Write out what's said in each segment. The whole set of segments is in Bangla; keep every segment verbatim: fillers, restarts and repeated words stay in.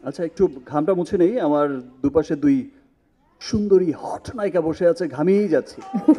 আচ্ছা একটু ঘামটা মুছে নেই, আমার দুপাশে দুই সুন্দরী হট নায়িকা বসে আছে, ঘামিয়েই যাচ্ছি।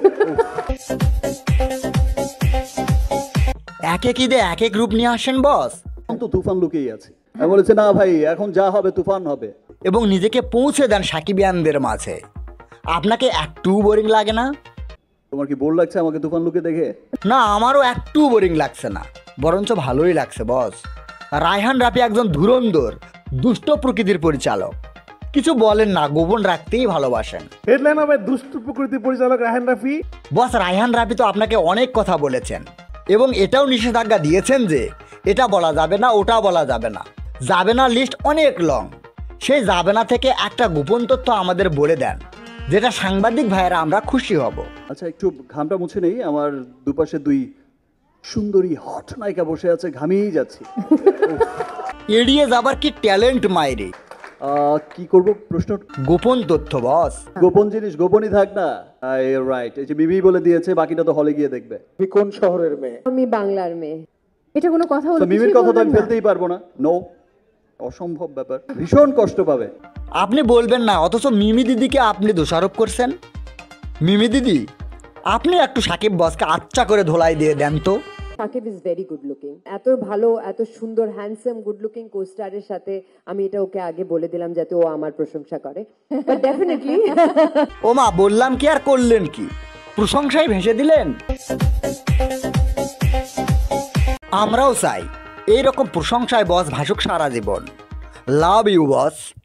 এক এক ঈদে এক এক রূপ নিয়ে আসেন বস, এখন তো তুফান লুকিয়েই আছে। আমি বলেছি না ভাই, এখন যা হবে তুফান হবে। এবং নিজেকে পৌঁছে দেন সাকিবিয়ানদের মাঝে। আপনাকে একটু বোরিং লাগে না? তোমার কি বোর লাগছে আমাকে তুফান লুকে দেখে? না, আমারও একটু বোরিং লাগছে না, বরঞ্চ ভালোই লাগছে বস। রায়হান রাফি একজন ধুরন্ধর দুষ্ট প্রকৃতির পরিচালক। কিছু বলেন না, গোপন রাখতেই ভালোবাসেন। হেডলাইন হবে দুষ্ট প্রকৃতির পরিচালক রায়হান রাফি। বস, রায়হান রাফি তো আপনাকে অনেক কথা বলেছেন এবং এটাও নিষেধাজ্ঞা দিয়েছেন যে এটা বলা যাবে না, ওটা বলা যাবে না। যাবে না লিস্ট অনেক লং। সেই যাবে না থেকে একটা গোপন তথ্য আমাদের বলে দেন, যেটা সাংবাদিক ভাইয়েরা আমরা খুশি হব। আচ্ছা একটু ঘামটা মুছে নেই, আমার দুপাশে দুই সুন্দরী হট নায়িকা বসে আছে, ঘামিয়েই যাচ্ছি। এড়িয়ে যাবার কি ট্যালেন্ট মাইরে। আহ, কি করব প্রশ্ন? গোপন তথ্য বস। গোপন জিনিস গোপনই থাক না। রাইট, এই যে বিবি বলে দিয়েছে, বাকিটা তো হলে গিয়ে দেখবে। তুমি কোন শহরের মেয়ে? আমি বাংলার মেয়ে। এটা কোনো কথা হলো? তো মিমির কথা তো আমি ফেলতেই পারবো না। নো, অসম্ভব ব্যাপার, ভীষণ কষ্ট পাবে। আপনি বলবেন না, অথচ মিমি দিদিকে আপনি দোষারোপ করছেন। মিমি দিদি, আপনি একটু সাকিব বসকে আচ্ছা করে ধোলাই দিয়ে দেন তো। Shakib is very good looking. এত ভালো, এত সুন্দর, হ্যান্ডসাম, গুড লুকিং কোস্টারের সাথে আমি এটা ওকে আগে বলে দিলাম যাতে ও আমার প্রশংসা করে। বাট ডেফিনেটলি ও মা, বললাম কি আর করলেন কি, প্রশংসায় ভেসে দিলেন। আমরাও চাই এইরকম প্রশংসায় বস ভাসুক সারা জীবন। Love you boss.